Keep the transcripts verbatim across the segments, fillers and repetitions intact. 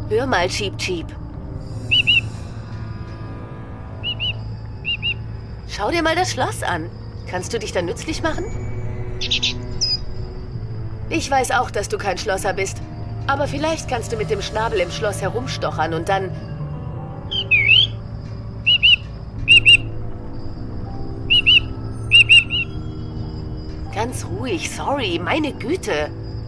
Hör mal, Cheep Cheep. Schau dir mal das Schloss an. Kannst du dich da nützlich machen? Ich weiß auch, dass du kein Schlosser bist. Aber vielleicht kannst du mit dem Schnabel im Schloss herumstochern und dann... Ganz ruhig, sorry, meine Güte.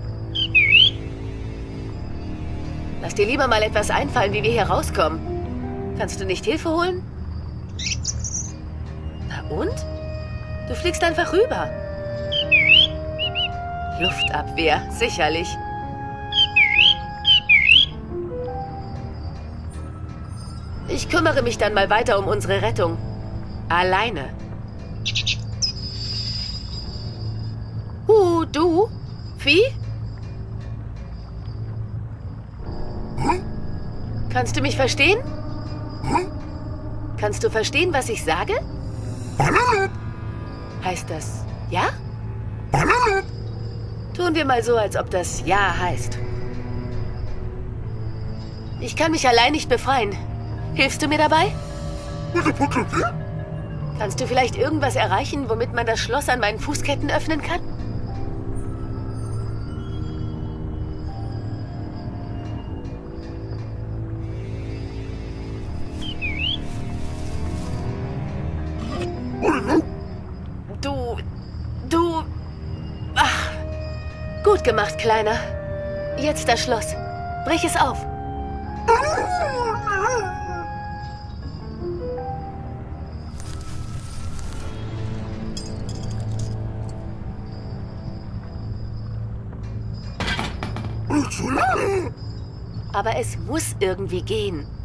Lass dir lieber mal etwas einfallen, wie wir hier rauskommen. Kannst du nicht Hilfe holen? Na und? Du fliegst einfach rüber. Luftabwehr, sicherlich. Ich kümmere mich dann mal weiter um unsere Rettung. Alleine. Uh, du? Vieh? Kannst du mich verstehen? Kannst du verstehen, was ich sage? Heißt das ja? Tun wir mal so, als ob das ja heißt. Ich kann mich allein nicht befreien. Hilfst du mir dabei? Kannst du vielleicht irgendwas erreichen, womit man das Schloss an meinen Fußketten öffnen kann? Du... Du... Ach... Gut gemacht, Kleiner. Jetzt das Schloss. Brich es auf. Aber es muss irgendwie gehen.